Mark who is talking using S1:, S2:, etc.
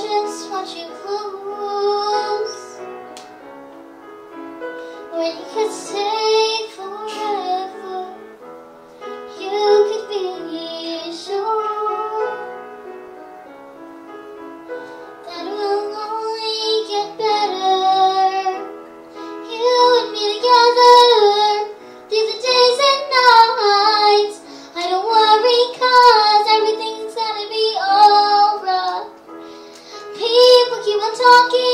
S1: just want you close, where you could stay forever. You could be sure that we'll only get better. You and me together through the days and nights. I don't worry 'cause everything's gonna be alright. People keep on talking